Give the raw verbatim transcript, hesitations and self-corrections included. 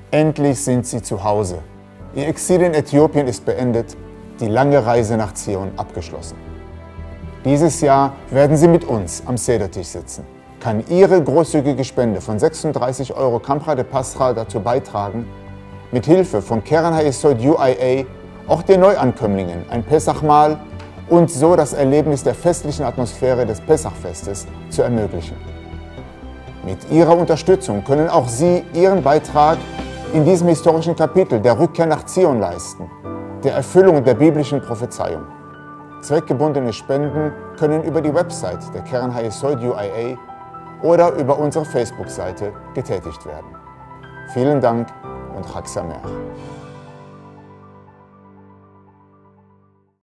Endlich sind sie zu Hause. Ihr Exil in Äthiopien ist beendet, die lange Reise nach Zion abgeschlossen. Dieses Jahr werden sie mit uns am Sedertisch sitzen. Kann Ihre großzügige Spende von sechsunddreißig Euro Kamra de Pascha dazu beitragen, mit Hilfe von Keren HaYesod U I A auch den Neuankömmlingen ein Pessachmahl und so das Erlebnis der festlichen Atmosphäre des Pessachfestes zu ermöglichen. Mit Ihrer Unterstützung können auch Sie Ihren Beitrag in diesem historischen Kapitel der Rückkehr nach Zion leisten, der Erfüllung der biblischen Prophezeiung. Zweckgebundene Spenden können über die Website der Keren HaYesod U I A oder über unsere Facebook-Seite getätigt werden. Vielen Dank und Chag Sameach.